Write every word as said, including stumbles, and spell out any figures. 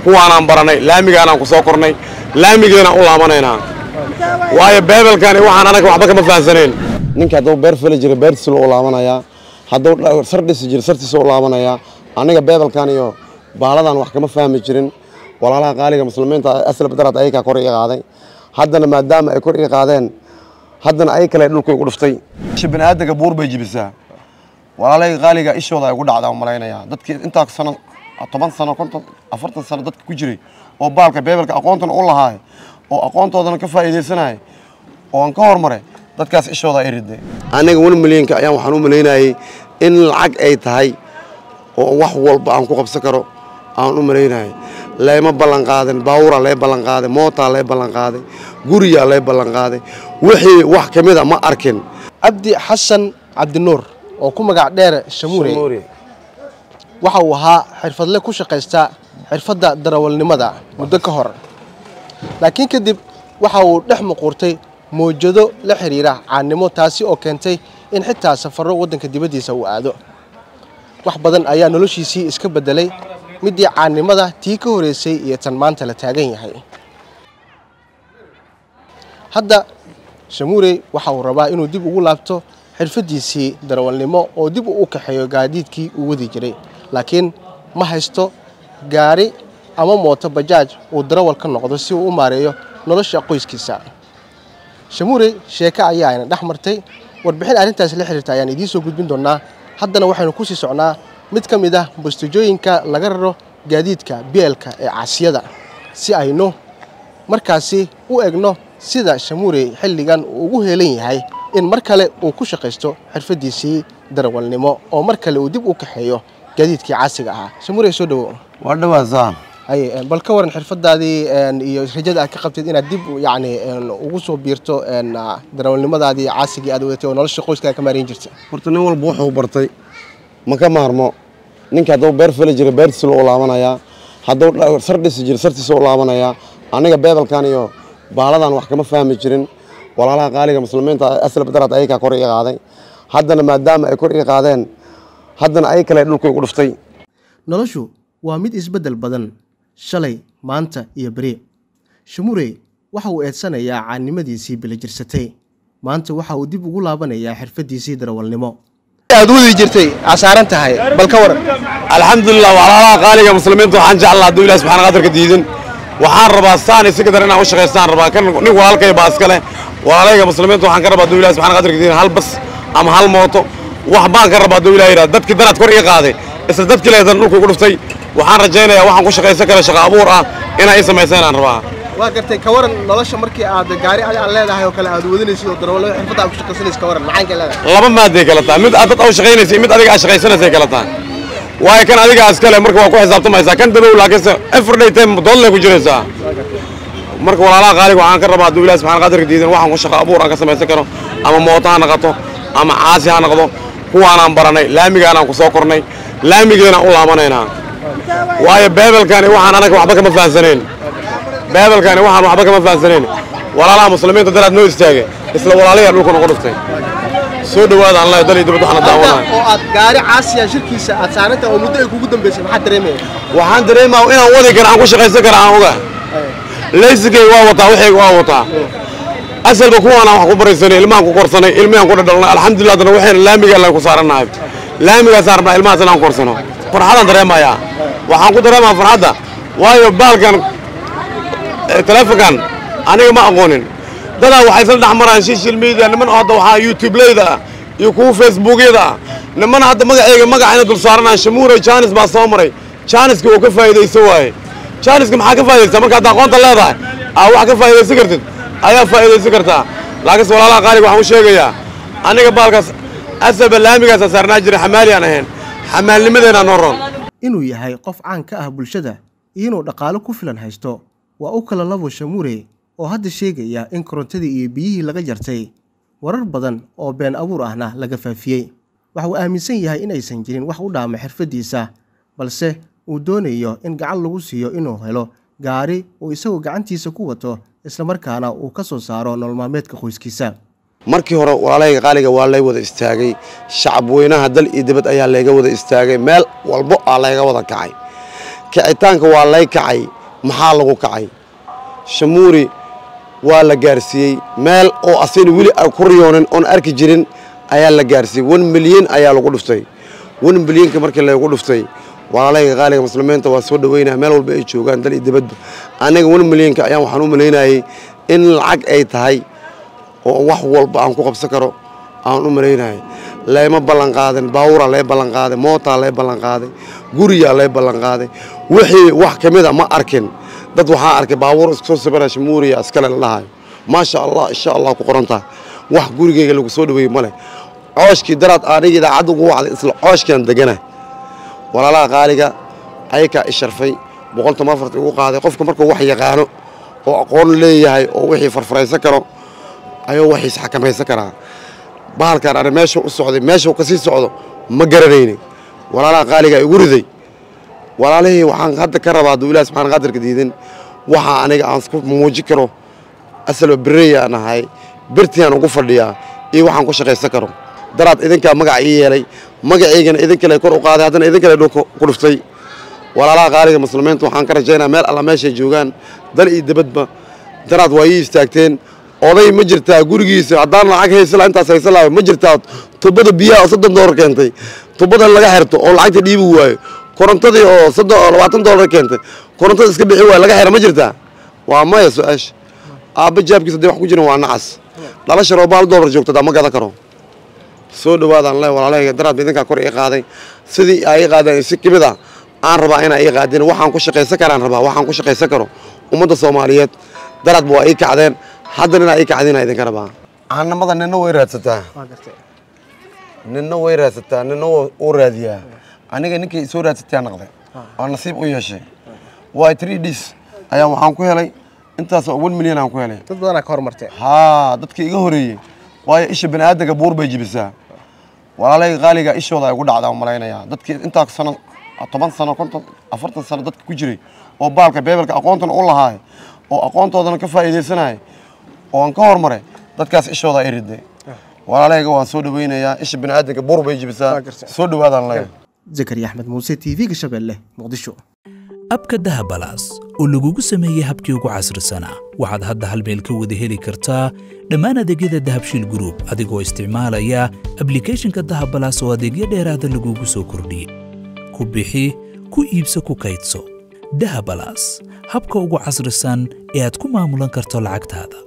kuwaanaan baranay laamigaanaan ku soo kornay laamigeena u laabanaynaa waayo beebelkani waxaan anaga waxba kama fahansaneen ninka hadduu beer fali jiray beertiisa loo laabanayaa hadduu sar dhisi jiray sartiisa u laabanayaa aniga beebelkan iyo baaladan wax kama fahmi jirin walaalaha qaaliga muslimiinta asal badaraad ayaga kor iga qaaday haddana maadaama ay kor iga qaadeen haddana ay kale dhulku igu dhuftay bini aadamka buur bay jibisaa walaalaha qaaliga ishooda ay ugu dhacdaa umaleynaya dadkii inta sano toban sano konton afartan sano dadka ku jiray oo baalka beebelka aqoontan u lahaay oo aqoontoodana ka faa'iideysanay oo aan ka hormaray dadkaas ishooda ay riday aniga one milyan-ka ayaan waxaan u maleynayay in lacag ay tahay oo wax walba aan ku qabsan karo aan u maleynayay leema ballan qaadan baawura lee ballan qaaday moota lee ballan qaaday guriga lee ballan qaaday wixii wax kamid ah ma arkin Abdi Xasan Cabdinuur oo ku magac dheer Shamuure waxa uu ahaa xirfadle ku shaqeysta xirfadda darawalnimada muddo ka hor laakiin kadib waxa uu dhex muqurtay moojado la xiriira caanimo taasi oo keentay in xitaa safarro wadanka dibadiisa uu aado wax badan ayaa noloshiisii iska bedelay midii caanimada tii ka horeysay iyo tan maanta la taagan yahay hadda Shamuure waxa uu rabaa inuu dib ugu laabto xirfadiisii darawalnimo oo dib u kaxeeyo gaadiidkii uu wadi jiray laakiin ma haysto gaari ama mooto bajaaj uu darawal ka noqdo si uu u maareeyo nolosha qoyskiisa Shamuure sheeka ayaa ayna dhex martay warbixin arrintaas la xiriirta ayaan idiin soo gudbin doonaa haddana waxaynu ku sii socnaa mid ka mid ah bastujooyinka laga raro gaadiidka beelka ee caasiyada si aynu markaasi u egno sida Shamuure xilligan uu ugu heelan yahay in mar kale uu ku shaqeysto xirfadiisii darawalnimo oo mar kale uu dib u kaxeeyo gaadiidkii caasiga ahaa Shamuure soo dhawo waa dhawaasaan ay bal ka waran xirfadaadii iyo rajada aad ka qabtid inaad dib yaani ugu soo biirto darawalnimadaadii caasiga aad wadatay oo nolosha qoyska ka maareyn jirtay horta nin walba wuxuu bartay ma ka maarmo ninka hadduu beer fali jiray beertiisa loo laabanayaa hadduu sar dhisi jiray sartiisa u laabanayaa aniga beebelkan iyo baaladan wax kama fahmi jirin walaalaha qaaliga muslimiinta asal badaraad ayaga kor iga qaaday haddana maadaama ay kor iga qaadeen haddana ay kale dhulku igu dhuftay noloshu waa mid isbedel badan shalay maanta iyo bari Shamuure waxa uu eedsanayaa caanimadiisii bilijirsatay maanta waxa uu dib ugu laabanayaa xirfadiisii darawalnimo aad wadi jirtay asaaran tahay bal ka waran alxamdulillah walaalaha qaaliga muslimiinta waxaan jeclahay haduu Ilaahay subhanahu wa ta'ala diidan waxaan rabaa saani si kadar inaan u shaqeystaan rabaa kan nin walaalkay baas kale walaalayga muslimiinta waxaan ka rabaa haduu Ilaahay subhanahu wa ta'ala diidan hal bas ama hal mooto wax baan ka rabaa haduu Ilaahay yiraahdo dadkii daraad kor iga qaaday isla dadkii leedan dhulku ugu dhuftay waxaan rajaynayaa waxaan ku shaqeysan kara shaqo abuur ah inay sameeyaan rabaa waa gartay ka waran nolosha markii aad gaari aad leedahay oo kale aad wadinaysid oo darawal xirfada aad ku shaqeysanaysid ka waran maxaan ka leedahay laba maadey kala taa mid aad aad shaqeynaysid mid adiga aad shaqeysanaysay kala taa waay kan adiga askale marka waa ku xisaabtamaysaa kan dabow laakiin every day time doole ku jiraysaa marka walaalaha qaaliga waxaan ka rabaa haduu Ilaahay subhanahu wa ta'ala diidan waxaan ku shaqo abuur aan ka sameeysan karo ama mooto ha noqoto ama caasi ha noqdo kuwaanaan baranay laamigaanaan ku soo kornay laamigeena u laabanaynaa waayo beebelkani waxaan anaga waxba kama fahansaneen beebelkani waxaan waxba kama fahansaneen walaalaha muslimiinta daraad noo istaagay isla walaalaha dhulka noqon dhuftay soo dhawaada Allah dalay dibad waxna daawana oo aad gaari caasiya shirkiisa aad saaranta oo muddo ay kugu dambeysay maxaa dareemay waxaan dareemaa inaan wadi karo aan ku shaqeysan karo aan oga leesigay waa wataa wixii waa wataa asalba kuwana wax ku baraysanay ilmahan ku korsanay ilmahan ku dhadhalnay alxamdulillah dana waxaan laamiga la ku saaranahay laamiga saarna ilmaha sanaan korsano farxadan dareemaya waxaan ku dareemaa farxada waayo baalkan telefoonkan aniga ma aqoonin dada waxay sal dhaxmaraan social media niman oo hadda waxa YouTube leeda iyo ku Facebook-yada niman hadda magacayga magacayna dul saaranaa Shamuure Jaanis baa soo maray Jaaniska oo ka faa'iideysan waay Jaaniska maxaa ka faa'iideysan marka aad aqoonta leedahay aa wax ka faa'iideysan kartid ayaa faa'iideysan kartaa laakiin walaalaha qaaliga waxaan u sheegayaa aniga baalkaas asaba laamigaas saarnaa jiray xamaali aan ahayn xamaalnimadeena nooroon inuu yahay qof caan ka ah bulshada iyo inuu dhaqaale ku filan haysto waa u kala labo Shamuure oo hadda sheegaya in korontadii iyo biyihii laga jartay warar badan oo been abuur ahna laga faafiyay waxa uu aaminsan yahay in aysan jirin wax u dhaama xirfadiisa balse uu doonayo in gacan lagu siiyo inuu helo gaari uu isagu gacantiisa ku wato isla markaana uu ka soo saaro nolol maalmeedka qoyskiisa markii hore walaalayga qaaliga waa lay wada istaagay shacab weynaha dal iyo dibad ayaa laga wada istaagay meel walbo aa laga wada kacay kicitaanka waa lay kacay maxaa lagu kacay shamuuri waa la gaarsiiyey meel oo asina weli ay ku riyoonin oon arki jirin ayaa la gaarsiiyey one milyan ayaa lagu dhuftay one milyanka markii lagu dhuftay walaalayga qaaliga muslimiinta waa soo dhaweynaa meel walba ay joogaan dal iyo dibadba aniga one milyanka ayaan waxaan u maleynayay in lacag ay tahay oo wax walba aan ku qabsan karo aan u maleynayay leema ballan qaadin baawura lee ballan qaaday moota lee ballan qaaday guriya lee ballan qaaday wixii wax kamida ma arkin dad waxaa arkay baawur isku soo sabara shamuuriya askale la dhahayo maasha Allah insha Allah ku qoranta wax gurigeyga lagu soo dhaweeyay male cooshkii daraad aniga idaacad ugu wacday isla cooshkan degana walaalaha qaaliga ayka isharfay boqol toban afar ugu qaaday qofka markuu wax yaqaano oo aqoon leeyahay oo wixii farfaraysan karo ayuu wixii xakamaysan karaa baalkan aan meesha u socday meesha ka sii socdo ma garanayni walaalaha qaaliga igu riday walaalihii waxaan hadda ka rabaa Ilaahay subhanahu qadarka diidan waxa aniga aan isku muujin karo asal bariya anahay birtiyaan ugu fadhiyaa iyo waxaan ku shaqaysan karo daraad idinka magac ii yeelay magaceygana idinka lay kor u qaaday hadana idinka lay ku dhuftay walaalaha qaaliga muslimiinta waxaan ka rajaynayaa meel alla meesha joogaan dal iyo dibadba daraad way istaagteen oday ma jirtaa gurigiisa hadaan lacag haysan intaas haysan laa ma jirtaa tubada biyaha soddon doolar keentay tubada laga xirto oo lacagta dhiibi waayo korontadii oo labaatan doolar keentay korontada iska bixi waayo laga xiro ma jirtaa waa maya su'aash aaba jaabkiisa wax ku jira waa nacas dhalasha roobaal doolar joogtada ma gada karo soo dhawaadaan leh walaalayga daraad idinka kor ii qaaday sidii ay qaadeen si kibida aan rabaa in ay qaadeen waxaan ku shaqaysan karaan rabaa waxaan ku shaqaysan karo ummadda Soomaaliyeed daraad waa ay kacdeen haddana ay kacdeen idinka rabaa aanamada ninna way raadsataa ninna way raadsataa ninna oo raadiyaa aniga ninkii soo raadsataa naqday oo nasiib u yeeshay way three days ayaan waxaan ku helay intaas oo one milyan aan ku helay dad badan ka hormartay ha dadkii iga horeeyay way isha banaadamka buur bay jibisaa walaalayga qaaliga ishooda ay ugu dhacdaa umaleynaya dadkii inta sano toban sano konton afartan sano dadka ku jiray oo baalka beebelka aqoontan u lahaay oo aqoontoodana ka faa'iideysanay oo aan ka hormaray dadkaas ishooda ay riday walaalayga waan soo dhaweynayaa isha banaadamka buur bay jibisaa soo dhawaadaan leeyahay Zakariya Ahmed Muuse T V Gashabelle Muqdisho abka dahabalaas oo lagugu sameeyay habkii ugu casrisanaa waxaad hadda hal meel ka wada heli kartaa dhammaan adeegyada dahabshiil group adigoo isticmaalaya applicationka dahabalaas oo adeegyo dheeraada lagugu soo kordhiyay ku bixi ku iibso ku kaydso dahabalaas habka ugu casrisan ee aad ku maamulan karto lacagtaada